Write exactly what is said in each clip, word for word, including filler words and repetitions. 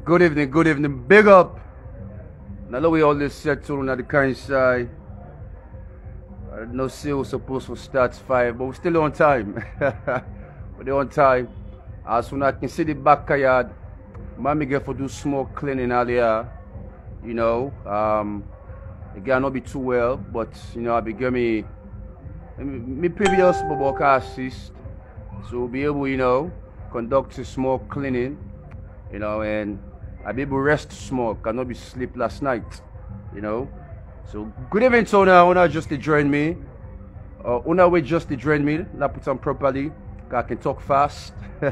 Good evening, good evening. Big up. Now that we all this settled on the kind side. I no say we're supposed to start five, but we're still on time. We're on time. As soon as I can see the backyard, mommy get for do small cleaning earlier. You know, um, it can not be too well, but you know, I be give me me previous Boboka assist, so we'll be able, you know, conduct a small cleaning, you know, and I be able to rest small, cannot be sleep last night, you know. So good evening to Una, Una just to join me. Uh, Una way just to join me, not put on properly, I can talk fast.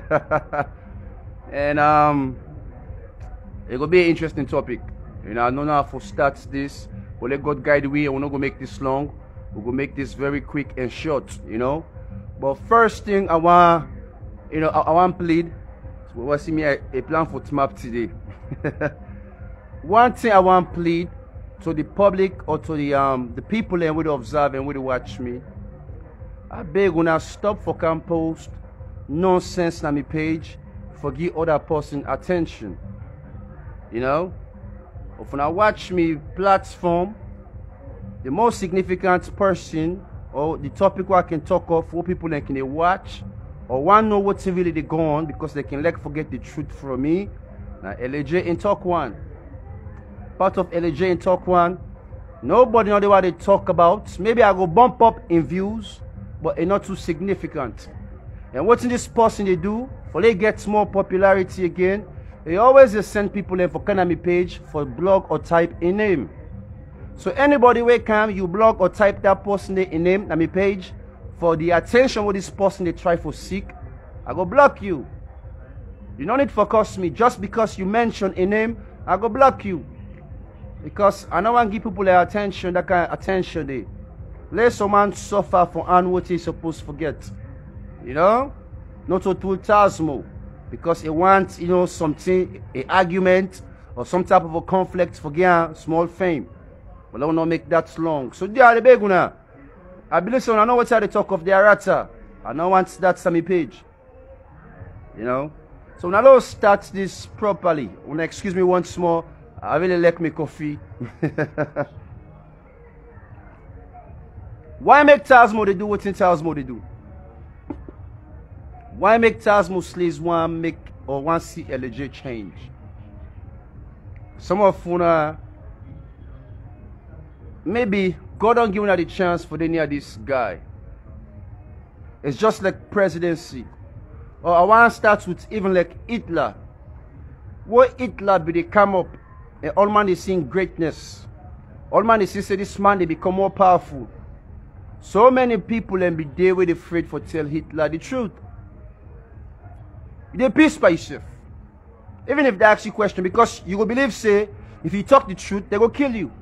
And um it will be an interesting topic. You know, I don't know how to start this, but let God guide we. We're not gonna make this long. We're gonna make this very quick and short, you know. But first thing I want, you know, I, I want to plead. So we will see me a, a plan for T M A P today. One thing I want to plead to the public or to the um the people and would observe and would watch me. I beg una stop for can post nonsense on my page, forgive other person attention. You know? If when I watch me platform, the most significant person or the topic where I can talk of what people they can watch or want know what's really they go on because they can like forget the truth from me. Now L A J in Talk One. Part of L A J in Talk One. Nobody know what they talk about. Maybe I go bump up in views, but it's not too significant. And what's in this person they do for they get more popularity again? They always just send people in for Kanami page for blog or type a name. So anybody where come, you blog or type that person in name on my page for the attention with this person they try for seek, I go block you. You don't need to focus me just because you mention a name, I go block you. Because I don't want to give people their attention, that kind of attention they. Let someone suffer for and what he's supposed to forget. You know? Not to do Tasmo. Because it wants, you know, something, an argument or some type of a conflict for getting small fame. But I will not make that long. So they are the big one. I believe so. I know what they talk of the Arata. I know once that's on my page. You know? So now let's start this properly. Wanna excuse me once more. I really like my coffee. Why make Tasmo they do what in Tasmo they do? Why make Tasmo slaves one make or one see L A J change? Some of una maybe God don't give una the chance for the near this guy. It's just like presidency. Or I want to start with even like Hitler. What Hitler be they come up and all man is seeing greatness. All man is seeing this man they become more powerful. So many people and be there with afraid for tell Hitler the truth. You peace by yourself. Even if they ask you question, because you will believe, say, if you talk the truth, they will kill you.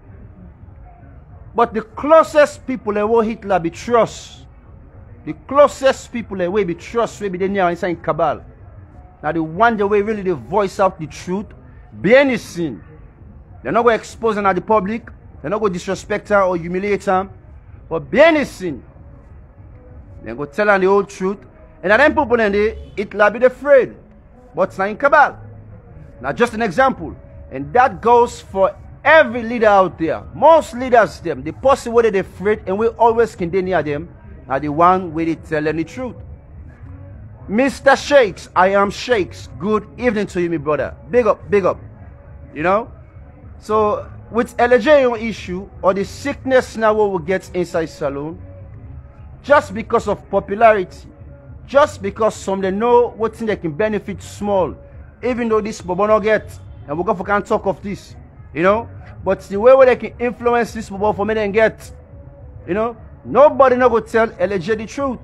But the closest people that will Hitler be trust. The closest people that will be trust will be the near inside Cabal. Now the one the way really they voice out the truth, be any sin. They're not going to expose them at the public, they're not going to disrespect her or humiliate them. But be any sin. They're going to tell them the whole truth. And then people in there, Hitler be afraid. But it's not in Cabal. Now just an example. And that goes for every leader out there. Most leaders, them, the person where they're afraid and we always can near them are the one where they tell them the truth. Mister Shakes, I am Shakes. Good evening to you, my brother. Big up, big up. You know? So with L A J issue or the sickness now what we get inside Salone, just because of popularity. Just because some they know what thing they can benefit small, even though this Bobo not get, and we go for can't talk of this, you know. But the way where they can influence this Bobo for me then get, you know, nobody not go tell L A J the truth.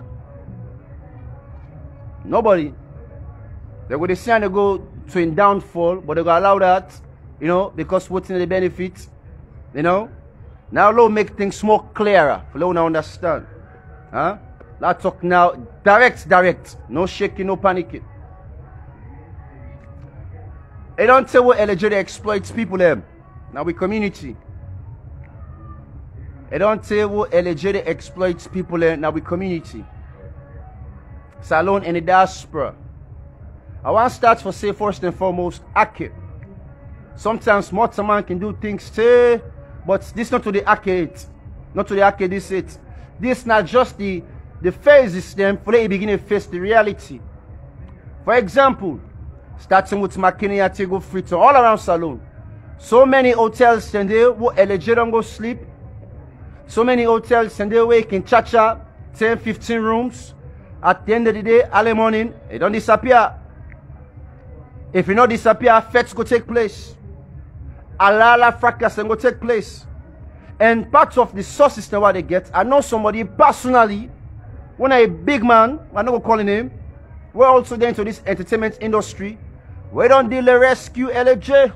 Nobody. They go they see and they go to in downfall, but they go allow that, you know, because what thing they benefit, you know. Now let make things more clearer for let you understand, huh? Let's talk now, direct, direct. No shaking, no panicking. They don't tell what L A J exploits people them. Now we community. They don't tell what L A J exploits people them. Now we community. Salone and the diaspora. I want to start for say first and foremost, Ake. Sometimes Motaman can do things too, but this not to the Ake, not to the Ake this it. This not just the the phases them for they begin to face the reality. For example, starting with McKinney at go Freetown, all around Salone. So many hotels and they will eligible don't go sleep. So many hotels and they wake in Chacha, ten, fifteen rooms. At the end of the day, early morning, it don't disappear. If you not disappear, fets go take place. A lot of fracas and go take place. And part of the sources now what they get, I know somebody personally, when a big man, I'm not going to call him name, we're also there into this entertainment industry. We don't deal the rescue L A J.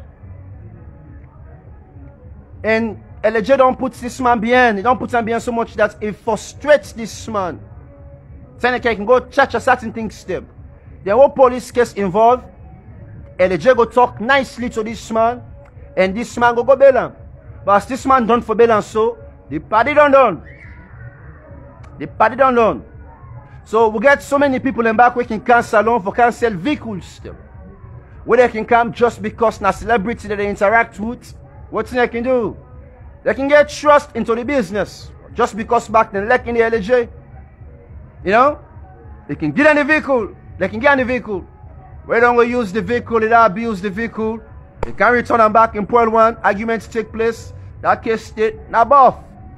And L A J don't put this man behind. He don't put him behind so much that it frustrates this man. Seneca can go charge a certain things them. There were police case involved. L A J go talk nicely to this man. And this man go go bail him. But as this man done for bail and so, the party done done. The party done done. So we get so many people in back we can cancel loan for cancel vehicles them. Where they can come just because na celebrity that they interact with. What they can do? They can get trust into the business. Just because back then like in the L A J. You know? They can get in the vehicle. They can get in the vehicle. We don't go use the vehicle, they don't abuse the vehicle. They can return them back in point one. Arguments take place. That case state, now buff.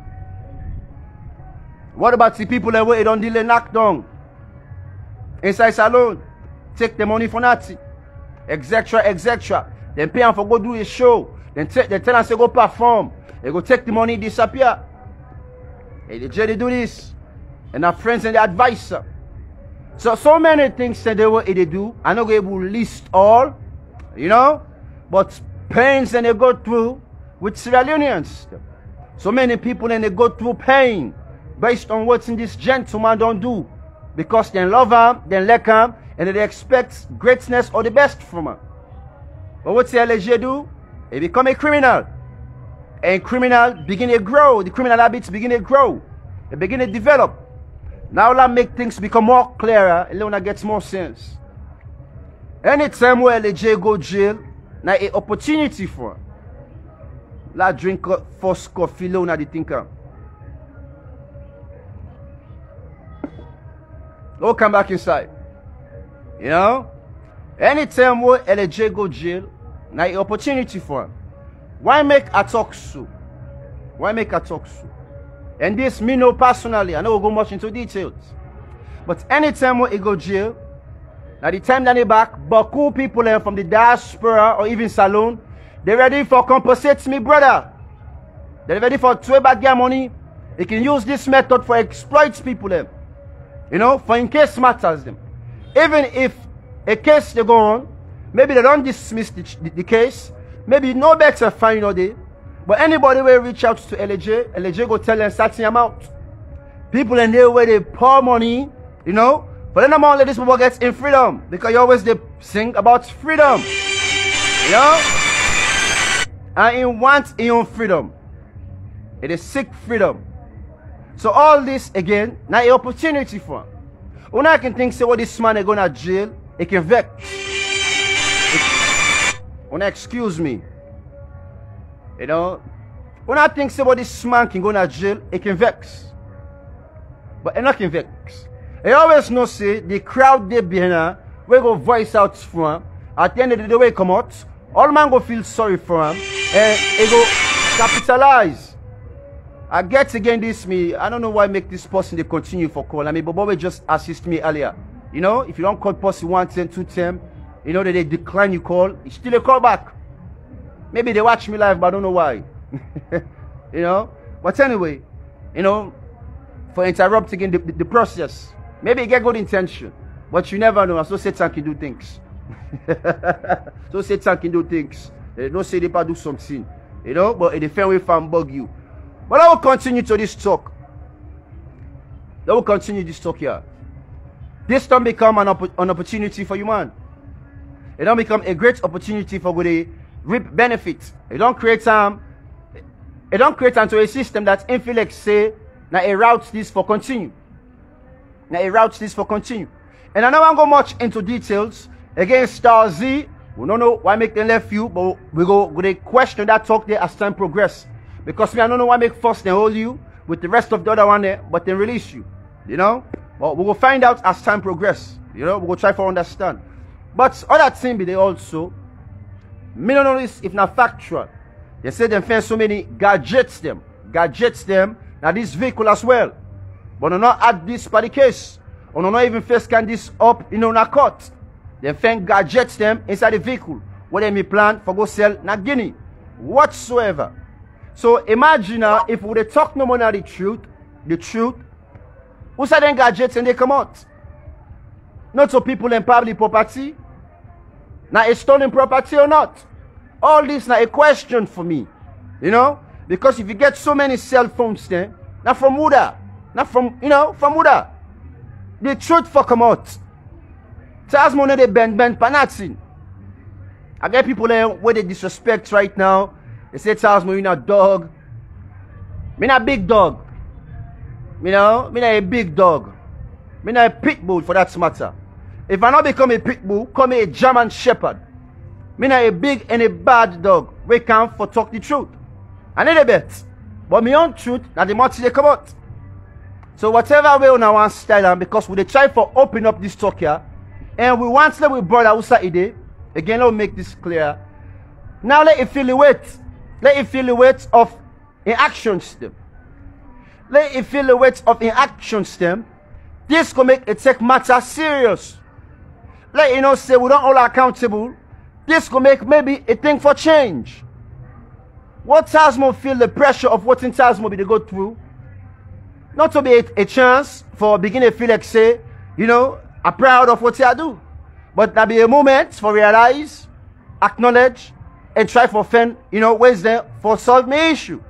What about the people that wait on delay knock down? Inside salon. Take the money for nothing. Etc. etc. Then pay them for go do a show. Then take the tenants they go perform. They go take the money, disappear. Hey, the J they do this. And our friends and the advisor. So so many things that they what they do. I'm not able to list all. You know? But pains that they go through with Sierra Leoneans. So many people and they go through pain based on what this gentleman don't do. Because they love him, they like him, and they expect greatness or the best from him. But what the L A J do? He become a criminal. And criminal begin to grow. The criminal habits begin to grow. They begin to develop. Now that make things become more clearer, Leona gets more sense. Anytime where L A J go jail, now an opportunity for him. La drink first coffee, Leona the thinker. Don't come back inside. You know? Anytime where L A J go jail, now an opportunity for him. Why make a talk so? Why make a talk so? And this me know personally. I know we'll go much into details. But anytime where he go jail, now the time that they back, but cool people uh, from the diaspora or even salon, they ready for compensate me, brother. They're ready for to back their money. They can use this method for exploit people them. You know, for in case matters them. Even if a case they go on, maybe they don't dismiss the, the, the case, maybe no better final day. But anybody will reach out to L A J, L A J go tell them certain amount. People in there where they pour money, you know, but then amount let these people get in freedom. Because you always they sing about freedom. You know? And he wants his own freedom. It is seek freedom. So all this again, now an opportunity for him. When I can think say what this man is going to jail, it can vex. When I excuse me. You know, when I think say what this man can go to jail, it can vex. But it not can vex. I always know say the crowd there behind her, we go voice out for him. At the end of the day, we come out, all man go feel sorry for him, and he go capitalize. I get again this me. I don't know why make this person they continue for call. I mean, but Bobby just assist me earlier. You know, if you don't call person one ten, two ten, you know that they decline you call, it's still a call back. Maybe they watch me live, but I don't know why. You know? But anyway, you know, for interrupting the, the, the process. Maybe you get good intention. But you never know. So Satan can do things. So Satan can do things. They don't say they can do something. You know? But in the fair way, fan bug you. But I will continue to this talk. I will continue this talk here. This don't become an, opp an opportunity for you, man. It don't become a great opportunity for good reap benefits. It don't create um it don't create into a system that inflex say now it routes this for continue. Now it routes this for continue. And I don't want to go much into details against Star Z. We don't know why make them left you, but we go with a question that talk there as time progress. Because me, I don't know why make first and hold you with the rest of the other one there, but then release you. You know? But we will find out as time progress. You know, we will try to understand. But other thing be they also, me don't know this if not factual. They say them find so many gadgets them. Gadgets them. Now this vehicle as well. But do not add this for the case. Or do not even first scan this up, you know, na cut. They find gadgets them inside the vehicle. What they may plan for go sell na Guinea. Whatsoever. So imagine now if we would talk no more now the truth, the truth, who said them gadgets and they come out? Not to people in public property. Now a stolen property or not. All this now a question for me. You know? Because if you get so many cell phones there, not from Muda. Not from, you know, from Muda. The truth for come out. Tasmo no they bend bend panatin. I get people there where they disrespect right now. They say Tasmo you not dog. Me not big dog. You know, me not a big dog. Me not a pit bull for that matter. If I not become a pit bull, call me a German shepherd. Me not a big and a bad dog. We come for talk the truth. I need a bet. But me own truth, now the multi they come out. So whatever way on our style and because we they try for open up this talk here. And we want to let we brother Usa Ide. Again, let me make this clear. Now let it feel the weight. Let it feel the weight of in action stem. Let it feel the weight of in action stem. This can make it take matter serious. Let you know say we don't all accountable. This can make maybe a thing for change. What Tasmo feel the pressure of what in Tasmo be they go through. Not to be a, a chance for beginning to feel like say, you know, I'm proud of what I do. But there be a moment for realize, acknowledge, and try for find, you know, ways there for solve my issue.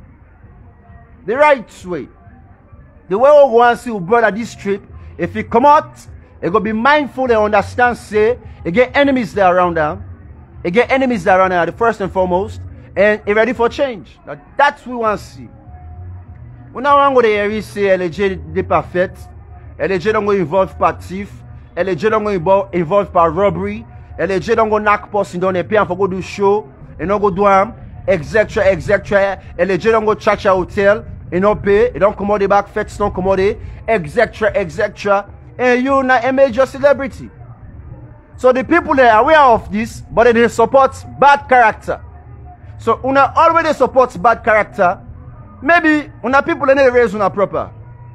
The right way. The way we want to see brother this trip, if he come out, he go be mindful and understand, say, he get enemies there around them. He get enemies there around them, the first and foremost, and he ready for change. Now, that's what we want to see. We now want to hear you say, L J de parfait. L J don't go involve par thief. L J don't go involve par robbery. L J don't go knock person down and pay and for go do show. And not go do am. et cetera, et cetera. L J don't go charge a hotel. And not pay. And don't commode back. Fets don't commode. et cetera, et cetera. And you not a major celebrity. So the people that are aware of this, but they support bad character. So una already supports bad character. Maybe una people in the raise una proper.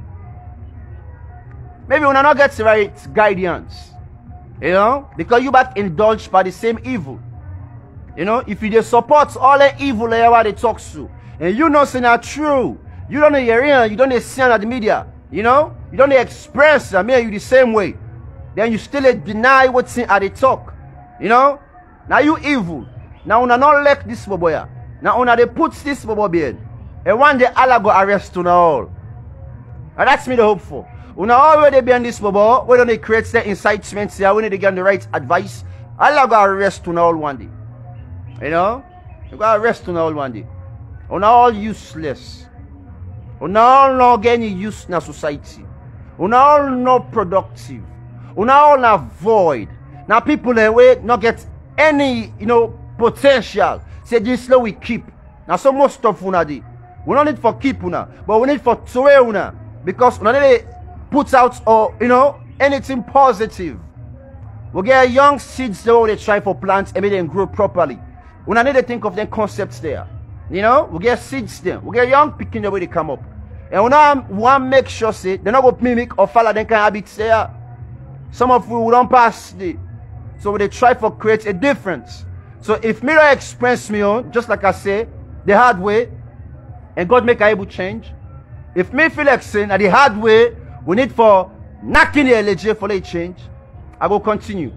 Maybe una not get the right guidance. You know? Because you back indulged by the same evil. You know, if you just support all the evil that they talk to, and you know say not true, you don't hear it, you don't see on the media, you know, you don't express I mean you the same way, then you still deny what's in at the talk. You know? Now you evil. Now una not like this boy. Now una they put this boy behind. And one day Allah go arrest una all. And that's me the hope for. Una already be on this boy. We don't create the incitements here. We need to get the right advice. Allah go arrest una all one day. You know? You go arrest una all one day. Una all useless. Una all not get any use in society. Una all not productive. Una all not void. Now people that way not get any, you know, potential. Say this law we keep. Now so much stuff una di. We don't need for keep una, but we need for throw una. Because una need put out or you know anything positive. We get young seeds there they try for plants and make them grow properly. We need to think of them concepts there. You know, we get seeds there. We get young picking the way they come up. And we now want to make sure say they're not going to mimic or follow them kind of habits there. Some of you don't pass the so they try for create a difference. So if me don't express me on, just like I say, the hard way, and God make a able change. If me feel like saying that the hard way, we need for knocking the L J for a change, I will continue.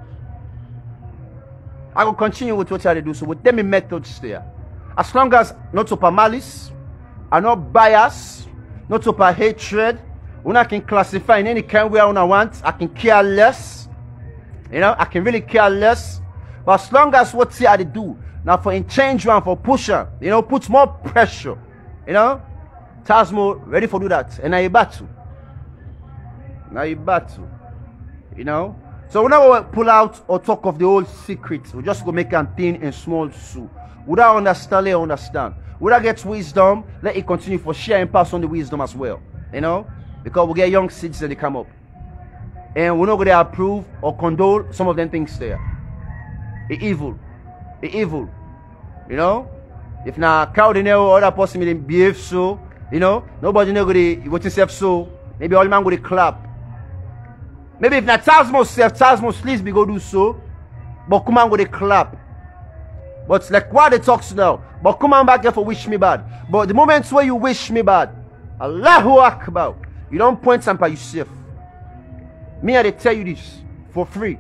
I will continue with what I do. So with them methods there. As long as not to malice, and not bias, not to hatred, when I can classify in any kind way I want, I can care less. You know, I can really care less. But as long as what I do, now for in change one for pusher, you know, puts more pressure. You know, Tasmo ready for do that. And now you battle. Now you battle. You know. So we never pull out or talk of the old secrets. We just go make them thin and small so. Without understand, let understand. Without get wisdom, let it continue for share and pass on the wisdom as well. You know? Because we get young seeds and they come up. And we're not going to approve or condone some of them things there. It's evil. It's evil. You know? If now crowd in there or other person will behave so, you know, nobody know going to what himself so, maybe all man go to clap. Maybe if not Tasmo self, Tasmo please be go do so, but come on go to clap. But like what they talks now, but come on back here for wish me bad. But the moments where you wish me bad, Allahu Akbar, you don't point some by yourself. Me I they tell you this for free.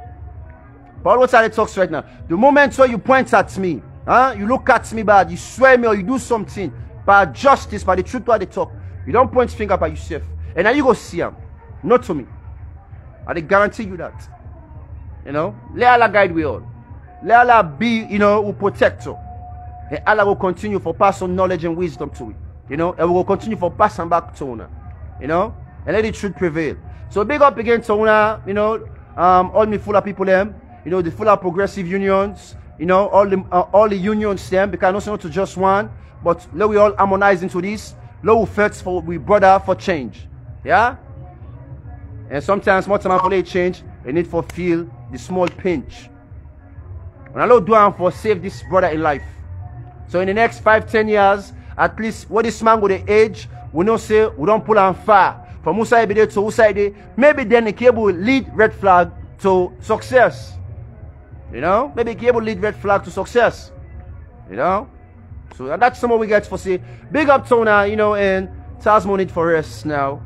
But what's how they talks right now? The moments where you point at me, huh? You look at me bad, you swear me or you do something by justice, by the truth why they talk. You don't point finger by yourself. And now you go see them. Not to me. I they guarantee you that. You know? Let Allah guide we all. Let Allah be, you know, who protect you. And Allah will continue for pass on knowledge and wisdom to it. You know? And we will continue for passing back to Una. You know? And let the truth prevail. So big up again to Una, you know, um, all me full of people them, you know, the full of progressive unions, you know, all the uh, all the unions them, because not not to just one, but let we all harmonize into this. Let we fight for we brother for change. Yeah? And sometimes more time for they change, they need for feel the small pinch. And I love doing for save this brother in life. So in the next five, ten years, at least what this man with the age, we don't say we don't pull on far. From who side to who side, maybe then the cable will lead red flag to success. You know? Maybe cable lead red flag to success. You know? So that's some what we get for say. Big up Tona, you know, and Tasmo need for rest now.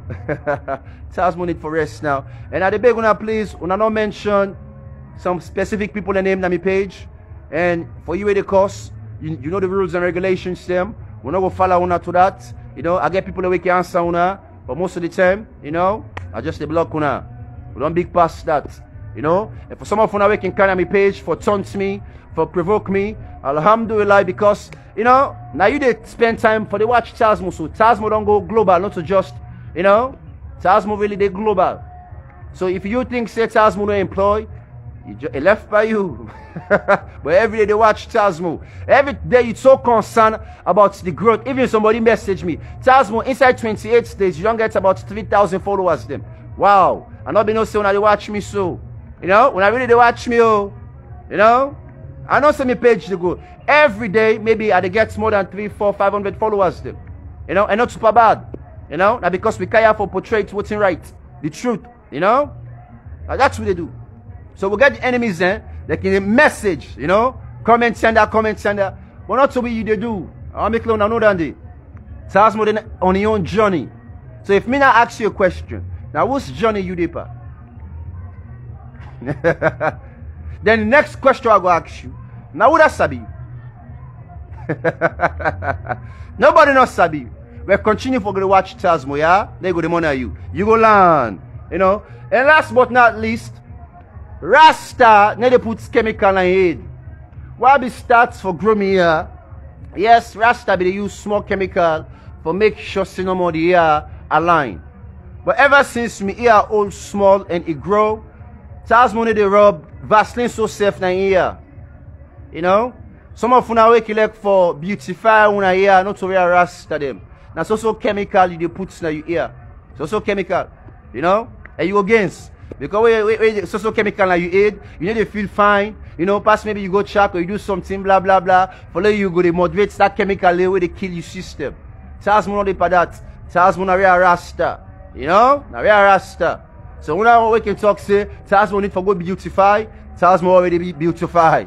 Tasmo need for rest now. And at the big one, please, when I not mention some specific people and name on my page. And for you with the course, you, you know the rules and regulations them. We're not gonna follow una to that. You know, I get people that we can answer una, but most of the time, you know, I just the block una. We don't big past that. You know, and for some of una we can carry on my page for taunt me, for provoke me. Alhamdulillah, because you know, now you did spend time for the watch Tasmo. So Tasmo don't go global, not to just, you know, Tasmo really they global. So if you think say Tasmo no employ, you just left by you. But every day they watch Tasmo. Every day you're so concerned about the growth. Even somebody message me, Tasmo inside twenty-eight days, you don't get about three thousand followers them. Wow. And not be no say when they watch me so. You know, when I really they watch me, oh, you know, I know send me page to go. Every day, maybe I get more than three, four, five hundred followers them. You know, and not super bad. You know, now because we care for portray what's in right. The truth, you know? Now that's what they do. So we get the enemies then, they can message, you know, comment sender, comment sender. But not to be you they do. I'll make clear know that day. Tasmo then on your own journey. So if me now ask you a question, now whose journey you did? Then the next question I go ask you, now who that sabi you? Nobody knows sabi. We continue for to watch Tasmo, yeah? They go the money at you. You go learn. You know? And last but not least, Rasta need to put chemical on head. Why be starts for grow me here? Yes, Rasta be they use small chemical for make sure see no more the ear align. But ever since me ear old small and it grow, Tasmo need to rub Vaseline so safe na ear. You know? Some of una wake like for beautify una ear, not to wear Rasta them. Now so so chemical you put in your ear. So so chemical. You know? And you against. Because when, when, when so so chemical like you eat, you need to feel fine. You know, pass maybe you go check or you do something, blah blah blah. Follow you go to moderate that chemical where they kill your system. Tasmo not for that. Tasmo na real Rasta. You know? Na real Rasta. So when I we can talk say Tasmo need for go beautify, Tasmo already be beautified.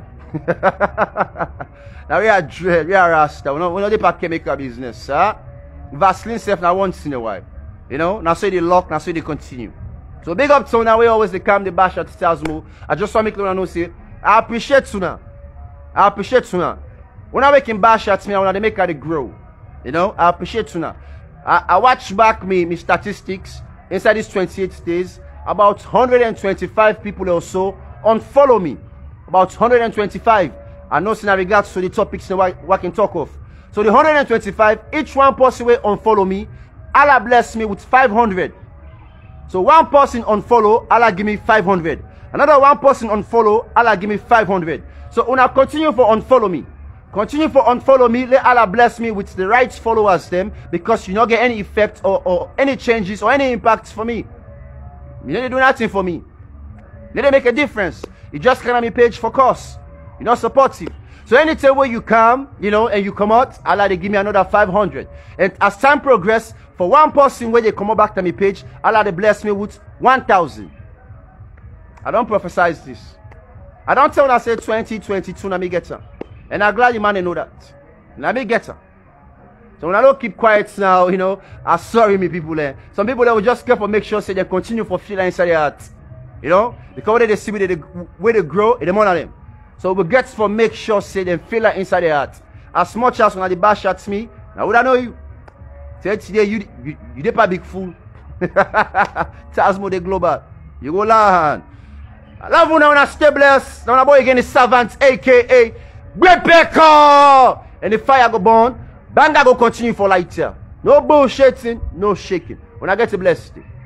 Now we are dread, we are Rasta. We know we know the chemical business, huh? Vaseline self now once in a while. You know, now say they lock, now say they continue. So big up to now we always they come the bash at Tasmo. I just want to make know say I appreciate Tuna. I appreciate Tuna. When I make him bash at me, I want to make her grow. You know, I appreciate Tuna. I, I watch back me, me statistics inside these twenty-eight days. About one hundred twenty-five people or so unfollow me. About one hundred twenty-five. I know in regards to the topics that I can talk of. So the one hundred twenty-five, each one person will unfollow me. Allah bless me with five hundred. So one person unfollow, Allah give me five hundred. Another one person unfollow, Allah give me five hundred. So una continue for unfollow me. Continue for unfollow me. Let Allah bless me with the right followers them, because you don't get any effect or, or any changes or any impacts for me. You don't do nothing for me. Let it make a difference. You just come on my page for course. You're not supportive. So anytime where you come, you know, and you come out, Allah they give me another five hundred. And as time progress, for one person where they come back to my page, Allah they bless me with one thousand. I don't prophesize this. I don't tell when I say twenty twenty-two, let me get her. And I'm glad you man know that. Let me get her. So when I don't keep quiet now, you know, I'm sorry me people there. Some people that will just care for make sure say they continue for feeling inside their heart. You know? Because when they see where they, where they grow, it's more of them. So we get for make sure say they feel like inside their heart. As much as when the bash at me, now would I know you? Say today you you, you dip a big fool. Tasmo the global. You go learn. I love you now when I stay blessed. Now I boy again the servant, aka Great Baker. And the fire go burn. Banga go continue for light here. No bullshitting, no shaking. When I get to blessed.